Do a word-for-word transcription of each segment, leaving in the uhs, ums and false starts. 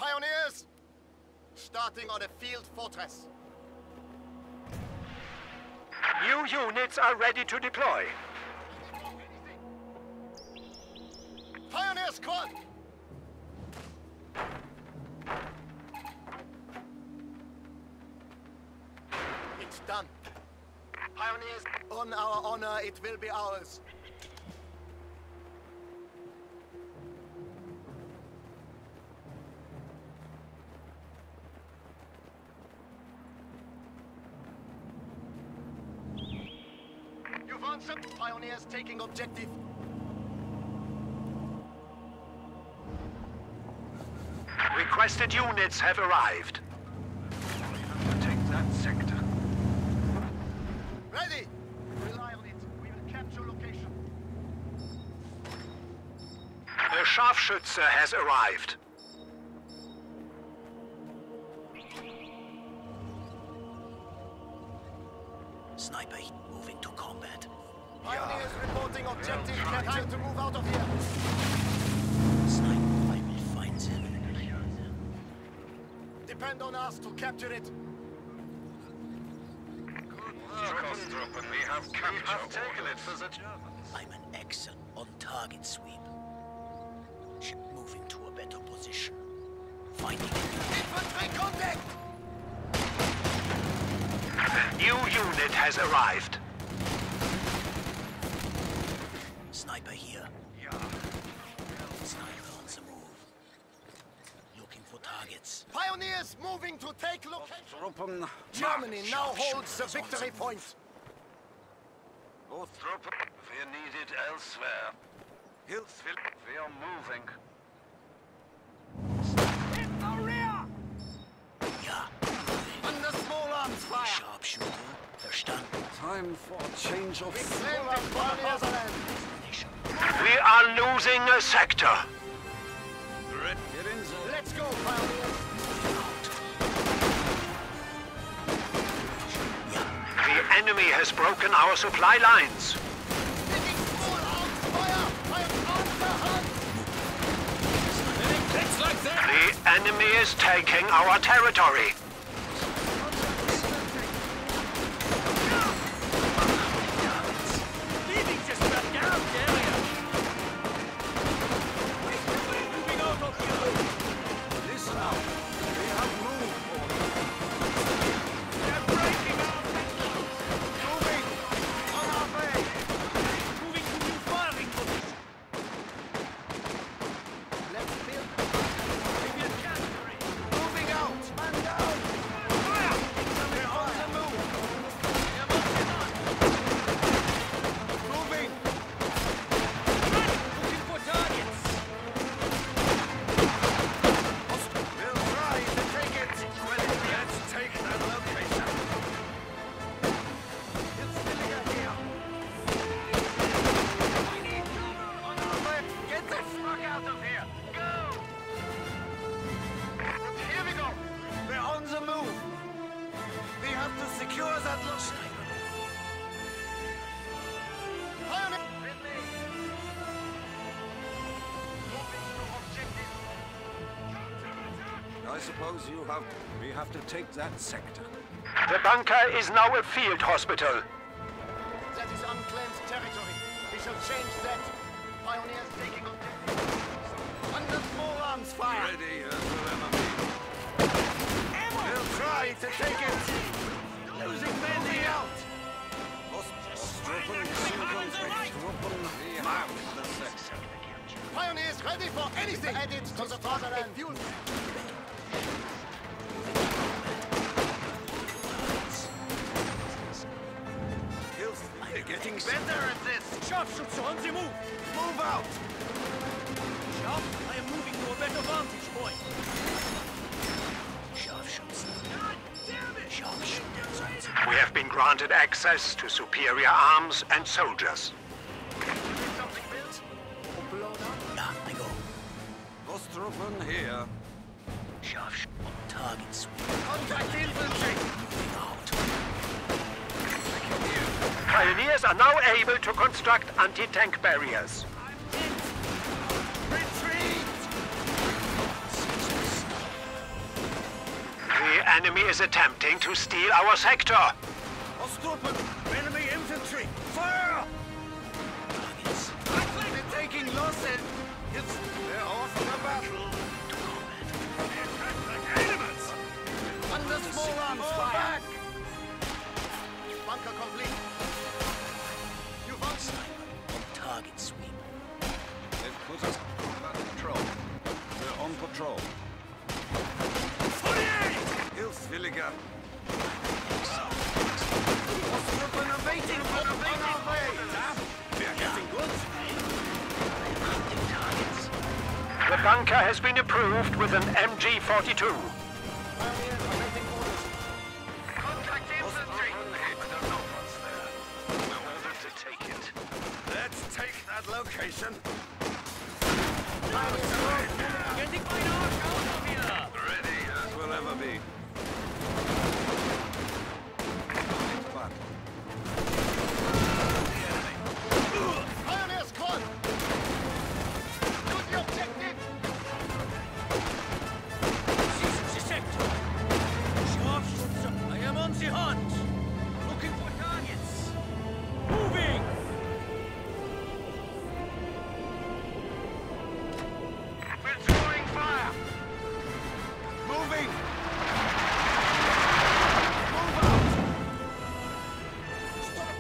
Pioneers! Starting on a field fortress. New units are ready to deploy. Pioneer squad! It's done. Pioneers, on our honor, it will be ours. You've answered. Pioneers taking objective. Requested units have arrived. Take that sector. Ready! Rely on it. We will capture location. The Scharfschütze has arrived. Sniper moving to combat. Pioneers reporting objective. Get time to move out of here. Sniper, I will find them. Depend on us to capture it. Good work, Ostruppen. We have captured. We have taken it for the Germans. I'm an excellent on-target sweep. Ship moving to a better position. Finding it. Infantry contact! A new unit has arrived. Sniper here. Yeah. Sniper on the move. Looking for targets. Pioneers moving to take location. Ostruppen. Germany now holds the Sharpshooters on victory the point. Ostruppen. We're needed elsewhere. Hillsville. We are moving. In the rear! Yeah. Under small arms fire. Sharpshooter. Verstanden. Time for a change of Reclaim the Pioneers land. Nation. We are losing a sector. Get in there. Let's go, Pioneers. The enemy has broken our supply lines. Taking small arms fire. I am on the hunt. The enemy is taking our territory. Listen up. We have moved. Moving. On our way. Moving to new firing position. Let's build. We will capture it. Moving out. Man down. Fire! We're on the move. Moving. Looking for targets. We'll try to take it. Let's take that location. It's Stillinger here. We need cover on our left. Get the fuck out of here. Go! Here we go. We're on the move. We have to secure that location. Pioneer. With me. Moving to objective. I suppose you have... We have to take that sector. The bunker is now a field hospital. That is unclaimed territory. We shall change that. Pioneers taking objective. Under small arms fire. Ready as will ever be. We'll try to take it. Losing men out. Ostruppen, Ostruppen, we have the sector. Pioneers ready for anything. Added to the fatherland. Fuel. Hills, they're getting Better at this. Sharpshooter on the move. Move out. Sharp, I am moving to a better vantage point. Sharpshooters. God damn it! Sharpshooters on the We have been granted access to superior arms and soldiers. Something built. Or blown up. Yeah, I go. Ostruppen here. Sharpshooter on target sweep. Contact infantry. Moving out. Pioneers are now able to construct anti-tank barriers. Retreat. enemy is attempting to steal our sector. Ostruppen! Enemy infantry! Fire! Targets. They're taking losses! It's... They're off the battle! Elements! Under small arms fire! Bunker complete! You want Sniper on target sweep. They've put us under control. We're on patrol. Hilfswilliger. Ostruppen are waiting for the on our way! We're getting good! Hunting targets. The bunker has been approved with an M G forty-two. Pioneers are waiting orders. Contact infantry! There are no ones there. We're ordered to take it. Let's take that location. Getting my arse out of here! Ready as we'll ever be. Back. Pioneers caught! Use the objective! Seize the sector! Scharfschütze, I am on the hunt! Looking for targets! Moving! We're throwing fire! Moving! Move out! Stop!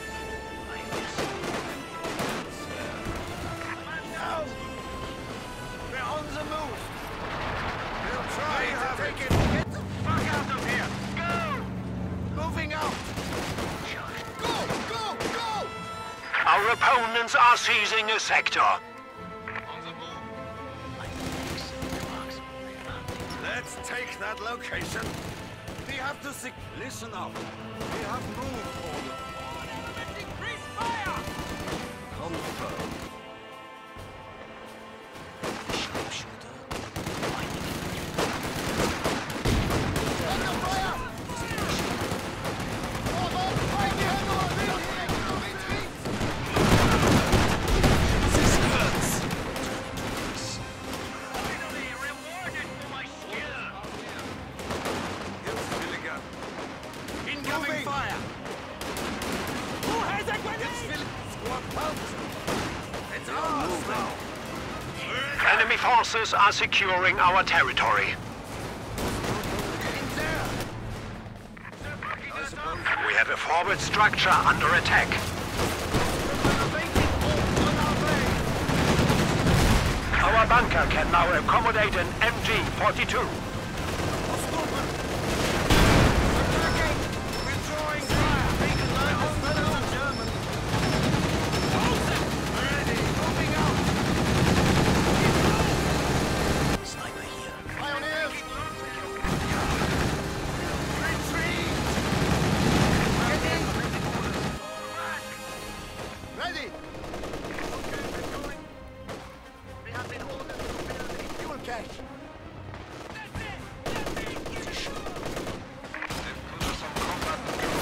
Now! We're on the move! We'll try to take it! Get the fuck out of here! Go! Moving out! Go! Go! Go! Our opponents are seizing a sector. On the move! Let's take that location. We have to sig- Listen up. We have moved order. Increase fire! Confirm. Sharpshooter. Under fire! Over! Fire behind our retreat! This hurts! Finally rewarded for my skill! Hilfswilliger. Incoming Moving. fire! Who has a grenade? It's Philip! Squad out! It's ours now! Enemy forces are securing our territory. In there! I suppose We have a forward structure under attack. Our bunker can now accommodate an M G forty-two. Attacking! Withdrawing fire! Taken line of fellow German! Ready! Moving out! Sniper here. Pioneers! Retreat! Get in! Ready! Okay, we're going. We have been ordered to build a fuel cache. they've put us on combat patrol.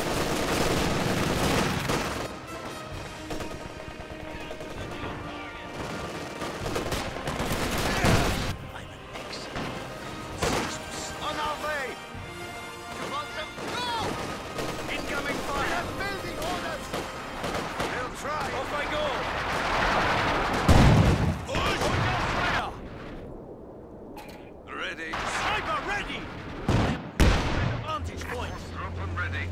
I'm an excellent. On our way! You want them? Go! Incoming fire! We have building orders! We'll try! Off I go! Ready. Sniper ready! Advantage point! Ostruppen ready.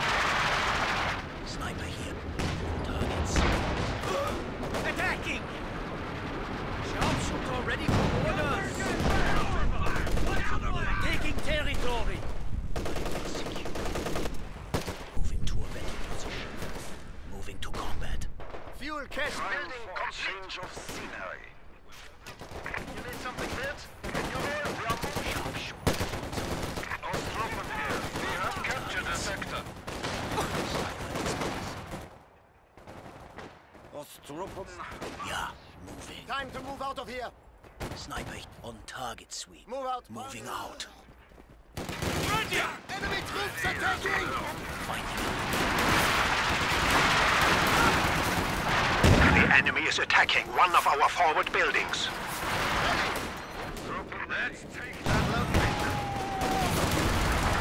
Sniper here. Targets. Attacking! Sharpshooter ready for orders! Taking territory! Secure. Moving to a better position. Moving to combat. Fuel cache Time building for a complete! change of scenery. You need something built? You're here? We are Ostruppen here. We have captured a sector. Ostruppen. Yeah, moving. Time to move out of here! Sniper on target sweep. Move out! Moving out. Ready! Enemy troops attacking! Finding The enemy is attacking one of our forward buildings. Ostruppen, let's take That location.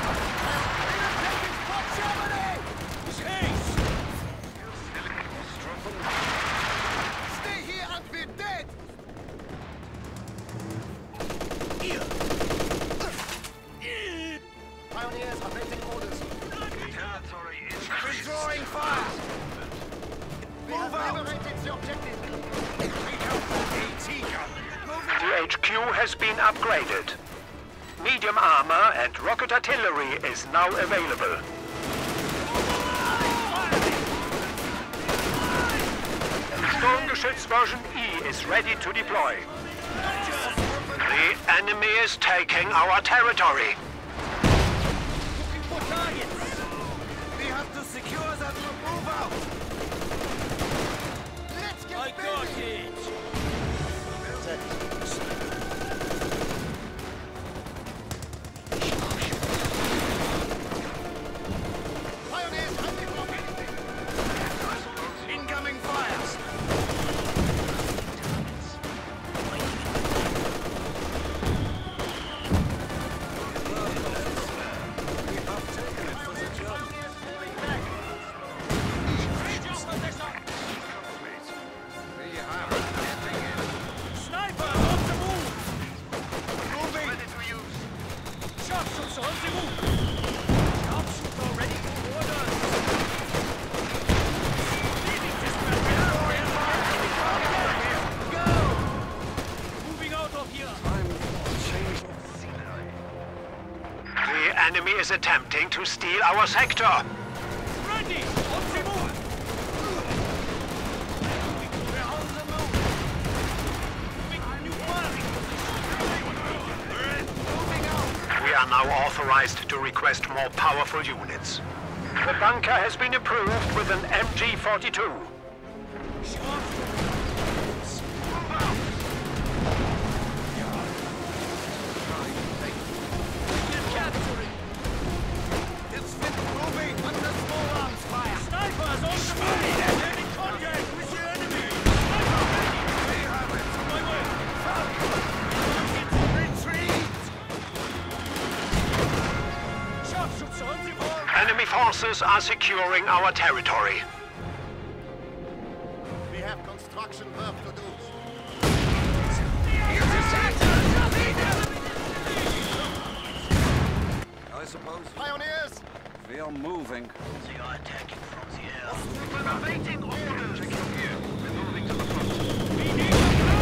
has been upgraded. Medium armor and rocket artillery is now available. Sturmgeschütz version E is ready to deploy. The enemy is taking our territory. Looking for targets. We have to secure that move out. Let's get I got it. Pioneers, incoming fire. The enemy is attempting to steal our sector. Ready! On the move! We're on the move! Moving out! We are now authorized to request more powerful units. The bunker has been approved with an M G forty-two. Enemy forces are securing our territory. We have construction work to do. I suppose Pioneers! we are moving. They are attacking from the air. Awaiting orders. Check your gear. We're moving to the front. We need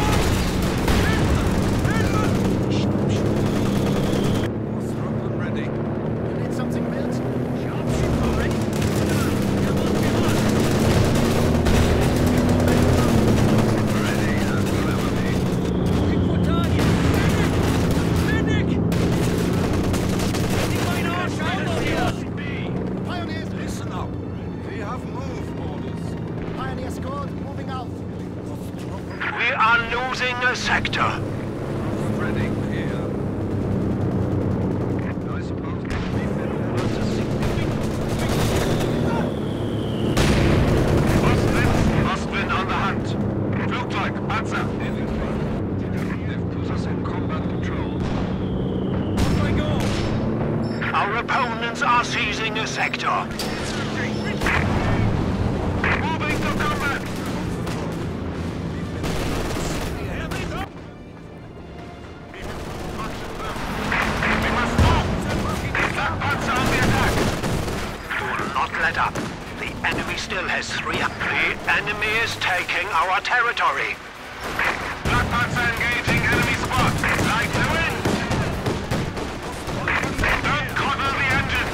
Strongman ready. You need something built? Pioneers, listen up. We have move orders. Pioneer squad moving out. We are losing a sector. Ready here. I suppose we can be fit. Ostwind, Ostwind on the hunt. Flugzeug, Panzer. In front. They've put us in combat control. Off I go. Our opponents are seizing a sector. Moving to combat. We must move. That Panzer on the attack. Do not let up. The enemy still has three. The enemy is taking our territory. Black Panzer engaging enemy squad. Like to win. Don't coddle the engine.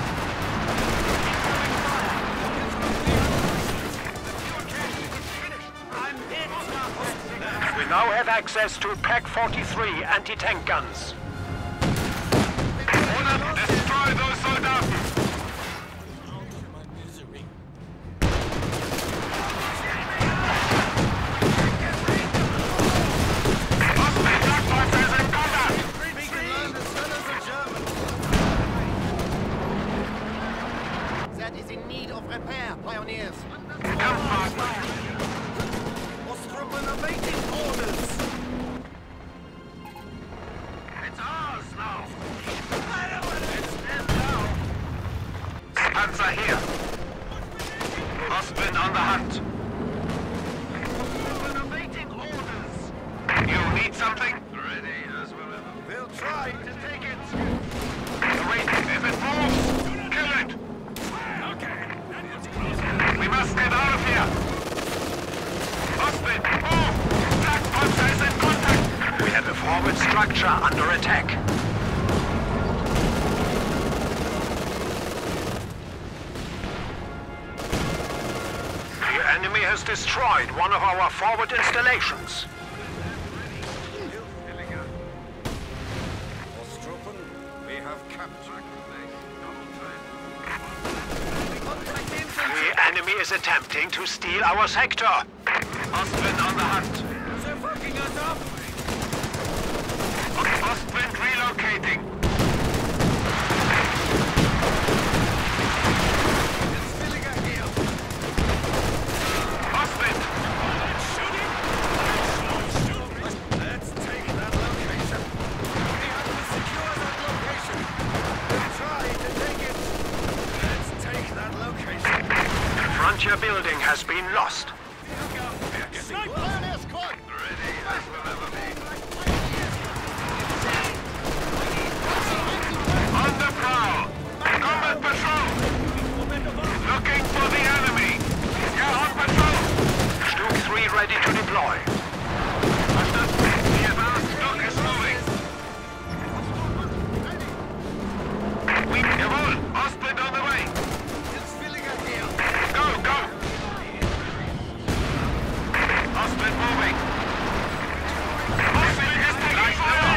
I'm hit. We now have access to P A C forty-three anti-tank guns. Order, destroy those Soldaten. Ostwind, Black Panzer is in combat. We can learn as well as a German. That is in need of repair, Pioneers. Kampfpartner. Ostruppen awaiting orders. It's ours now. It's them now. Panzer here. Ostwind on the hunt. Awaiting orders. You need something? Ready as well. We'll try to take it. Wait, if it moves, kill it. Okay. We must get out of here. Ostwind, move. Black Panzer is in contact. We have a forward structure under attack. The enemy has destroyed one of our forward installations. Ostruppen, we have captured. The enemy is attempting to steal our sector. Ostwind on the hunt. They're fucking us up! Ostwind relocating. It's Villiger here! Ostwind! Shooting! Let's take that location. We have to secure that location. We're trying to take it. Let's take that location. The frontier building has been lost. Sniper squad! Ready as we'll ever be. On the prowl! Combat patrol! Looking for the enemy! You're on patrol! Stuke three ready to deploy. The advanced Stuke is moving! We... Jawohl! Ostwind on the way! It's Villiger here! Go, go! Ostwind moving! Ostwind is taking fire!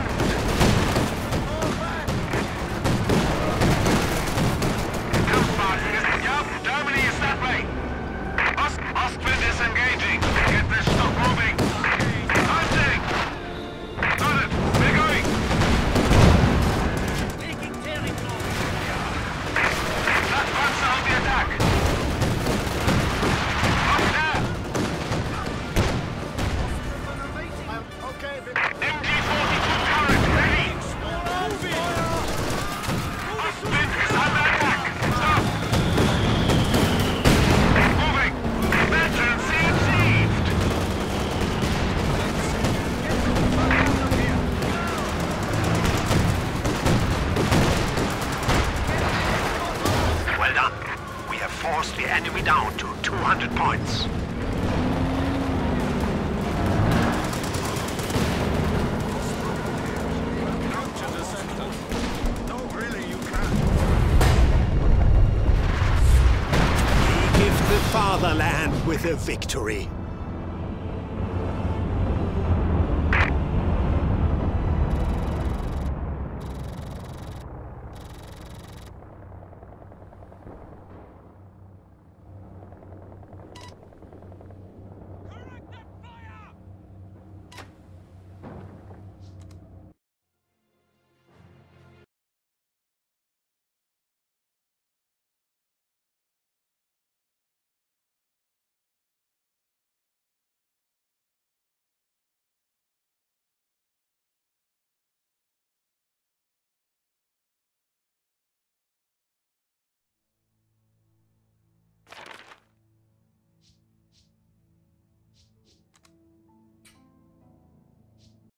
Kampfwagen is... Yup, Germany is that way! Ost... Ostwind is engaging! Get this Stuke moving! Hunting! Got it! We're going! Taking territory! That Panzer on the attack! Up there! Okay, M G forty-two turret ready! Ostwind is under attack! Stop! Moving! Emergency achieved! Well done. We have forced the enemy down to two hundred points. Capture the center. No, really, you can't. We gift the fatherland with a victory.